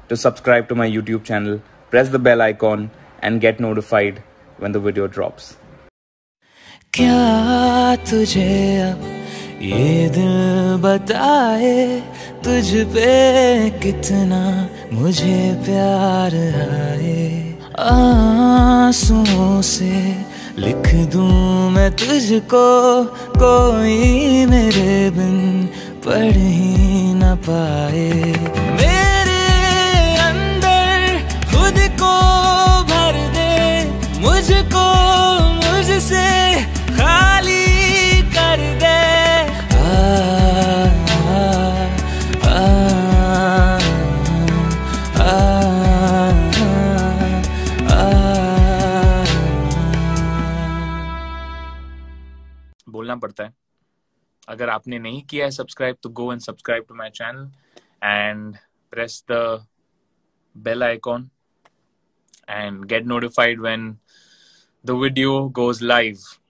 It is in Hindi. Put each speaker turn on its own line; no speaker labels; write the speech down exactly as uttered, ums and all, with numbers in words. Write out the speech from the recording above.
to subscribe to my YouTube channel, press the bell icon and get notified when the video drops.
क्या तुझे अब ये दिल बताए तुझ पे कितना मुझे प्यार आए। आंसुओं से लिख दूं मैं तुझको, कोई मेरे बिन पढ़ ही न पाए। मेरे अंदर खुद को भर दे, मुझको मुझसे खाली कर दे। आ, आ, आ, आ, आ,
बोलना पड़ता है। अगर आपने नहीं किया है सब्सक्राइब तो go and subscribe to my channel and press the bell icon and get notified when the video goes live.